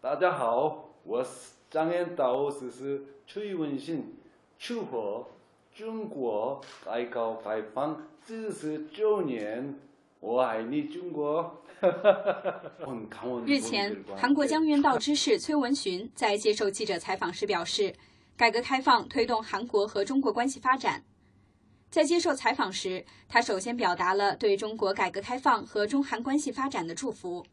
大家好，我是张燕岛，是崔文新，祝贺中国改革开放79年，我爱你中国。 日前，韩国江原道知事崔文寻在接受记者采访时表示，改革开放推动韩国和中国关系发展。在接受采访时，他首先表达了对中国改革开放和中韩关系发展的祝福。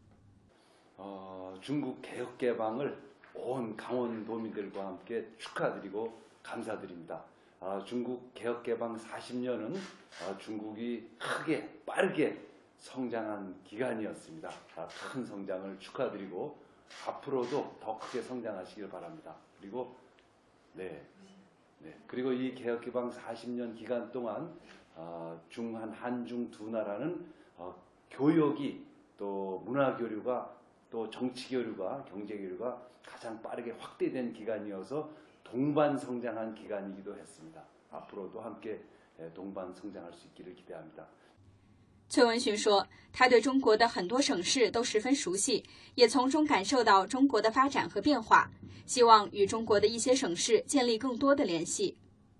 중국 개혁 개방을 온 강원도민들과 함께 축하드리고 감사드립니다. 중국 개혁 개방 40년은 중국이 크게 빠르게 성장한 기간이었습니다. 큰 성장을 축하드리고 앞으로도 더 크게 성장하시길 바랍니다. 그리고 이 개혁 개방 40년 기간 동안 중한 한중 두 나라는 교역이 또 문화 교류가 또 정치 교류가 경제 교류가 가장 빠르게 확대된 기간이어서 동반 성장한 기간이기도 했습니다. 앞으로도 함께 동반 성장할 수 있기를 기대합니다. 崔文寻说，他对中国的很多省市都十分熟悉，也从中感受到中国的发展和变化，希望与中国的一些省市建立更多的联系。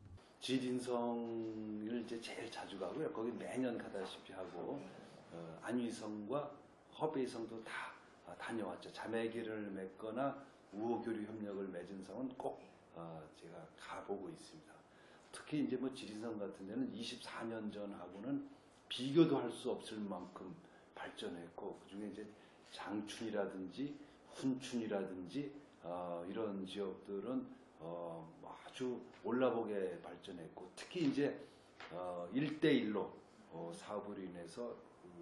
지린성을 이제 제일 자주 가고요. 거기 매년 가다시피 하고 안위성과 허베이성도 다 다녀왔죠. 자매기를 맺거나 우호교류 협력을 맺은 성은 꼭 제가 가보고 있습니다. 특히 이제 뭐 지리성 같은 데는 24년 전하고는 비교도 할 수 없을 만큼 발전했고 그중에 이제 장춘이라든지 훈춘이라든지 이런 지역들은 아주 올라보게 발전했고 특히 이제 1대1로 사업으로 인해서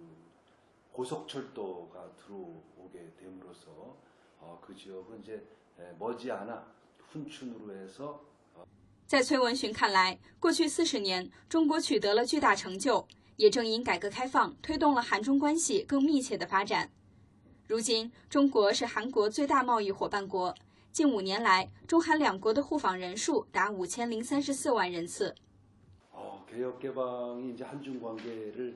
고속철도가 들어오게 됨으로써 그 지역은 이제 머지않아 훈춘으로 해서 在崔文寻看来，过去40年，中国取得了巨大成就，也正因改革开放推动了韩中关系更密切的发展。如今，中国是韩国最大贸易伙伴国，近5年来，中韩两国的互访人数达5034万人次。 개혁 개방이 이제 한중 관계를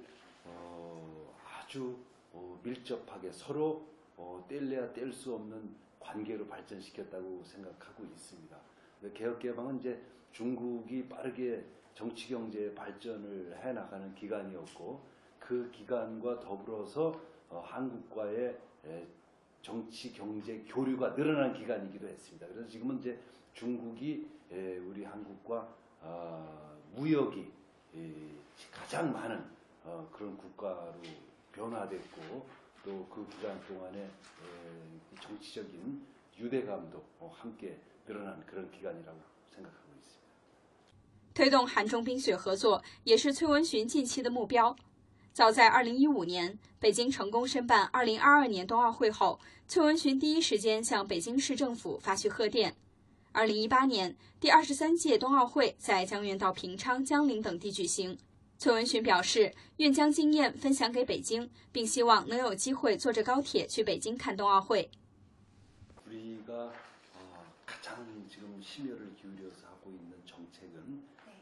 아주 밀접하게 서로 뗄래야 뗄 수 없는 관계로 발전시켰다고 생각하고 있습니다. 개혁 개방은 이제 중국이 빠르게 정치 경제 발전을 해 나가는 기간이었고 그 기간과 더불어서 한국과의 정치 경제 교류가 늘어난 기간이기도 했습니다. 그래서 지금은 이제 중국이 우리 한국과 무역이 가장 많은 그런 국가로 변화됐고 또 그 기간 동안에 정치적인 유대감도 함께 늘어난 그런 기간이라고 생각하고 있습니다. 推动韩中冰雪合作也是崔文寻近期的目标。早在2015年，北京成功申办2022年冬奥会后，崔文寻第一时间向北京市政府发去贺电。2018年，第23届冬奥会在江原道、平昌、江陵等地举行。崔文寻表示，愿将经验分享给北京，并希望能有机会坐着高铁去北京看冬奥会。 우리가 가장 지금 심혈을 기울여서 하고 있는 정책은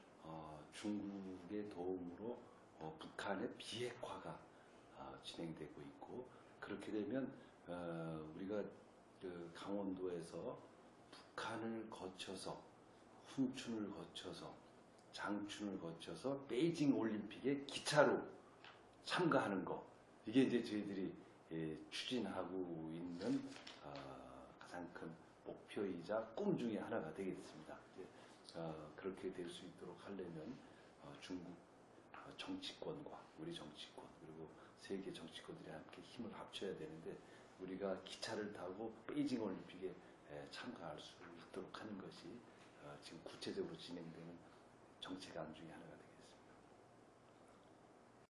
중국의 도움으로 북한의 비핵화가 진행되고 있고 그렇게 되면 우리가 그 강원도에서 북한을 거쳐서 훈춘을 거쳐서 장춘을 거쳐서 베이징 올림픽에 기차로 참가하는 거 이게 이제 저희들이 추진하고 있는 가장 큰 목표이자 꿈 중에 하나가 되겠습니다. 그렇게 될 수 있도록 하려면 중국 정치권과 우리 정치권 그리고 세계 정치권들이 함께 힘을 합쳐야 되는데 우리가 기차를 타고 베이징 올림픽에 참가할 수 있도록 하는 것이 지금 구체적으로 진행되는 정책안 중에 하나가 되겠습니다.